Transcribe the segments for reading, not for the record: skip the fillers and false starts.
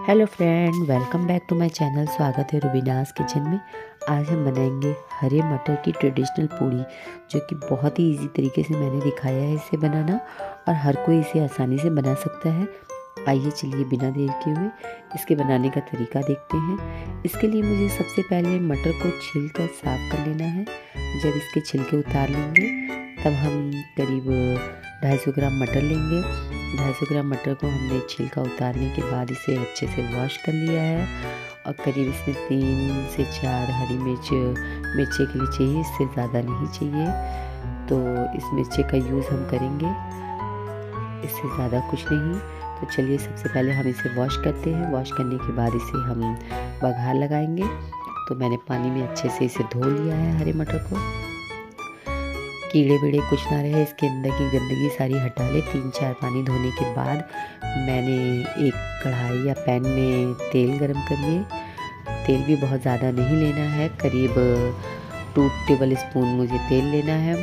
Hello friend, welcome back to my channel. स्वागत है रुबीनास kitchen में। आज हम बनाएंगे हरे मटर की ट्रेडिशनल पूड़ी, जो कि बहुत ही इजी तरीके से मैंने दिखाया है इसे बनाना, और हर कोई इसे आसानी से बना सकता है। आइए चलिए बिना देर के हुए इसके बनाने का तरीका देखते हैं। इसके लिए मुझे सबसे पहले मटर को छील कर साफ़ कर लेना है। जब इसके छिलके उतार लेंगे तब हम करीब 250 ग्राम मटर लेंगे। 250 ग्राम मटर को हमने छिलका उतारने के बाद इसे अच्छे से वॉश कर लिया है, और करीब इसमें 3 से 4 हरी मिर्ची के लिए चाहिए, इससे ज़्यादा नहीं चाहिए। तो इस मिर्ची का यूज़ हम करेंगे, इससे ज़्यादा कुछ नहीं। तो चलिए सबसे पहले हम इसे वॉश करते हैं। वॉश करने के बाद इसे हम बघार लगाएंगे। तो मैंने पानी में अच्छे से इसे धो लिया है हरे मटर को। कीड़े वीड़े कुछ ना रहे, इसके अंदर की गंदगी सारी हटा ले। 3-4 पानी धोने के बाद मैंने एक कढ़ाई या पैन में तेल गरम कर लिए। तेल भी बहुत ज़्यादा नहीं लेना है, करीब 2 टेबल स्पून मुझे तेल लेना है,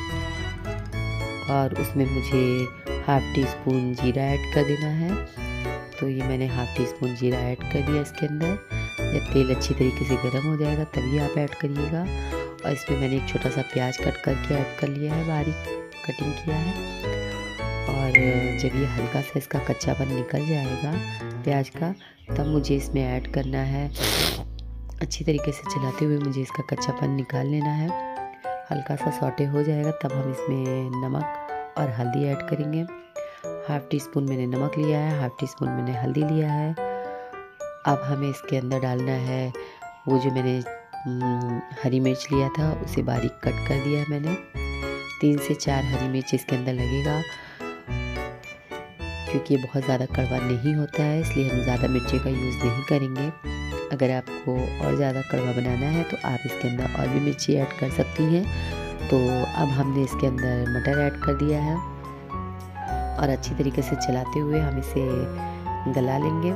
और उसमें मुझे ½ टी स्पून जीरा ऐड कर देना है। तो ये मैंने ½ टी स्पून जीरा ऐड कर दिया इसके अंदर। जब तेल अच्छी तरीके से गर्म हो जाएगा तभी आप ऐड करिएगा। और इसमें मैंने एक छोटा सा प्याज कट करके ऐड कर लिया है, बारीक कटिंग किया है। और जब ये हल्का सा इसका कच्चापन निकल जाएगा प्याज का, तब मुझे इसमें ऐड करना है, अच्छी तरीके से चलाते हुए मुझे इसका कच्चापन निकाल लेना है। हल्का सा सौटे हो जाएगा तब हम इसमें नमक और हल्दी ऐड करेंगे। ½ टी स्पून मैंने नमक लिया है, ½ टी स्पून मैंने हल्दी लिया है। अब हमें इसके अंदर डालना है वो जो मैंने हरी मिर्च लिया था, उसे बारीक कट कर दिया है मैंने। 3 से 4 हरी मिर्च इसके अंदर लगेगा, क्योंकि ये बहुत ज़्यादा कड़वा नहीं होता है, इसलिए हम ज़्यादा मिर्ची का यूज़ नहीं करेंगे। अगर आपको और ज़्यादा कड़वा बनाना है तो आप इसके अंदर और भी मिर्ची ऐड कर सकती हैं। तो अब हमने इसके अंदर मटर ऐड कर दिया है, और अच्छी तरीके से चलाते हुए हम इसे गला लेंगे।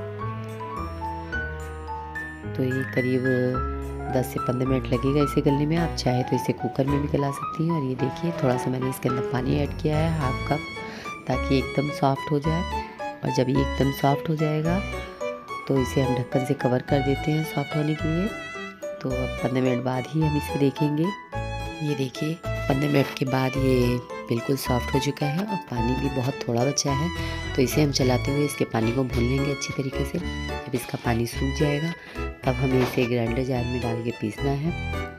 तो ये करीब 10 से 15 मिनट लगेगा इसे गलने में। आप चाहे तो इसे कुकर में भी गला सकती हैं। और ये देखिए थोड़ा सा मैंने इसके अंदर पानी ऐड किया है, ½ कप, ताकि एकदम सॉफ्ट हो जाए। और जब ये एकदम सॉफ्ट हो जाएगा तो इसे हम ढक्कन से कवर कर देते हैं सॉफ्ट होने के लिए। तो अब 15 मिनट बाद ही हम इसे देखेंगे। ये देखिए 15 मिनट के बाद ये बिल्कुल सॉफ्ट हो चुका है, और पानी भी बहुत थोड़ा बचा है। तो इसे हम चलाते हुए इसके पानी को भून लेंगे अच्छी तरीके से। जब इसका पानी सूख जाएगा तब हमें इसे ग्राइंडर जार में डाल के पीसना है।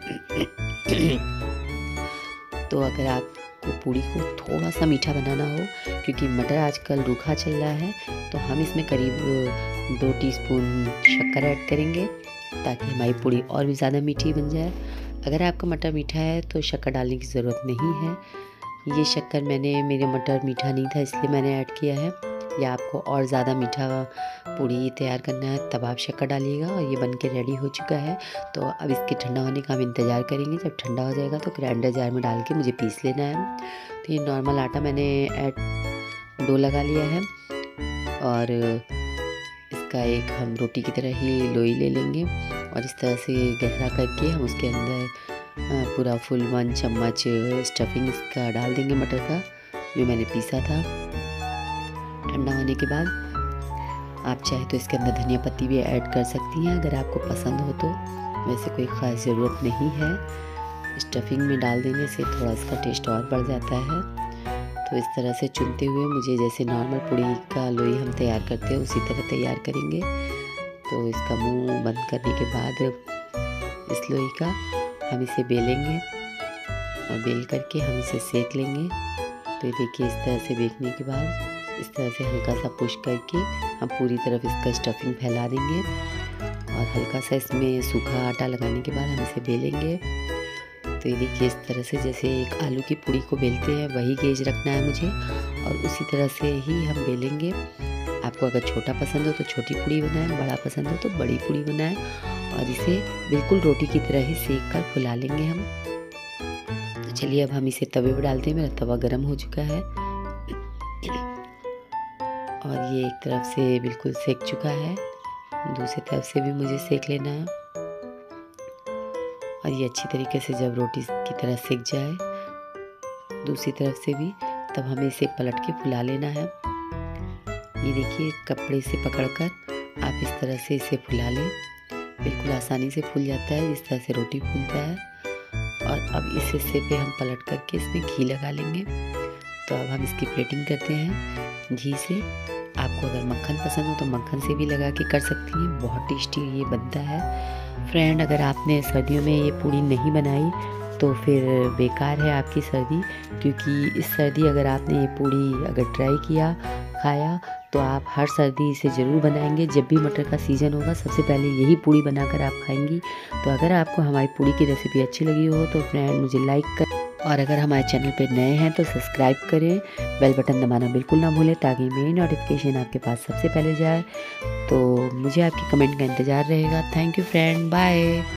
तो अगर आपको पूड़ी को थोड़ा सा मीठा बनाना हो, क्योंकि मटर आजकल रूखा चल रहा है, तो हम इसमें करीब 2 टीस्पून शक्कर ऐड करेंगे, ताकि हमारी पूड़ी और भी ज़्यादा मीठी बन जाए। अगर आपका मटर मीठा है तो शक्कर डालने की ज़रूरत नहीं है। ये शक्कर मेरे मटर मीठा नहीं था इसलिए मैंने ऐड किया है। या आपको और ज़्यादा मीठा पूड़ी तैयार करना है तब आप शक्कर डालिएगा। और ये बन के रेडी हो चुका है। तो अब इसके ठंडा होने का हम इंतज़ार करेंगे। जब ठंडा हो जाएगा तो ग्राइंडर जार में डाल के मुझे पीस लेना है। तो ये नॉर्मल आटा मैंने डो लगा लिया है, और इसका एक हम रोटी की तरह ही लोई ले लेंगे, और इस तरह से गहरा करके हम उसके अंदर पूरा फुल 1 चम्मच स्टफिंग इसका डाल देंगे, मटर का जो मैंने पीसा था। ठंडा होने के बाद आप चाहे तो इसके अंदर धनिया पत्ती भी ऐड कर सकती हैं, अगर आपको पसंद हो तो। वैसे कोई ख़ास ज़रूरत नहीं है। स्टफिंग में डाल देने से थोड़ा इसका टेस्ट और बढ़ जाता है। तो इस तरह से चुनते हुए मुझे जैसे नॉर्मल पूड़ी का लोई हम तैयार करते हैं उसी तरह तैयार करेंगे। तो इसका मुंह बंद करने के बाद इस लोई का हम इसे बेलेंगे, और बेल करके हम इसे सेक लेंगे। तो ये देखिए इस तरह से बेलने के बाद इस तरह से हल्का सा पुश करके हम पूरी तरफ इसका स्टफिंग फैला देंगे, और हल्का सा इसमें सूखा आटा लगाने के बाद हम इसे बेलेंगे। तो ये देखिए इस तरह से जैसे एक आलू की पूड़ी को बेलते हैं वही गेज रखना है मुझे, और उसी तरह से ही हम बेलेंगे। आपको अगर छोटा पसंद हो तो छोटी पूड़ी बनाएं, बड़ा पसंद हो तो बड़ी पूड़ी बनाएं, और इसे बिल्कुल रोटी की तरह ही सेक कर फुला लेंगे हम। तो चलिए अब हम इसे तवे पर डालते हैं। मेरा तवा गर्म हो चुका है, और ये एक तरफ से बिल्कुल सेक चुका है, दूसरी तरफ से भी मुझे सेक लेना है। और ये अच्छी तरीके से जब रोटी की तरह सेक जाए दूसरी तरफ से भी, तब हमें इसे पलट के फुला लेना है। ये देखिए कपड़े से पकड़कर आप इस तरह से इसे फुला लें। बिल्कुल आसानी से फूल जाता है, जिस तरह से रोटी फूलता है। और अब इस हिस्से पे हम पलट करके इसमें घी लगा लेंगे। तो अब हम इसकी प्लेटिंग करते हैं घी से। आपको अगर मक्खन पसंद हो तो मक्खन से भी लगा के कर सकती हैं, बहुत टेस्टी ये बनता है। फ्रेंड, अगर आपने सर्दियों में ये पूड़ी नहीं बनाई तो फिर बेकार है आपकी सर्दी, क्योंकि इस सर्दी अगर आपने ये पूड़ी अगर ट्राई किया, खाया, तो आप हर सर्दी इसे ज़रूर बनाएंगे। जब भी मटर का सीज़न होगा सबसे पहले यही पूड़ी बनाकर आप खाएंगी। तो अगर आपको हमारी पूड़ी की रेसिपी अच्छी लगी हो तो फ्रेंड मुझे लाइक कर, और अगर हमारे चैनल पे नए हैं तो सब्सक्राइब करें। बेल बटन दबाना बिल्कुल ना भूलें ताकि मेरी नोटिफिकेशन आपके पास सबसे पहले जाए। तो मुझे आपके कमेंट का इंतज़ार रहेगा। Thank you friend, bye.